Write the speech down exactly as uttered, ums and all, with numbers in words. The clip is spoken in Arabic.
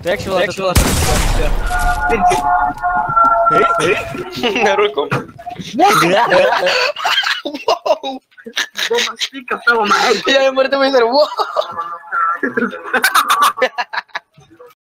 Reaction la tua. نروكم. واو. بابا ستيك بتاعه معاك. يا مرتبة يصير واو.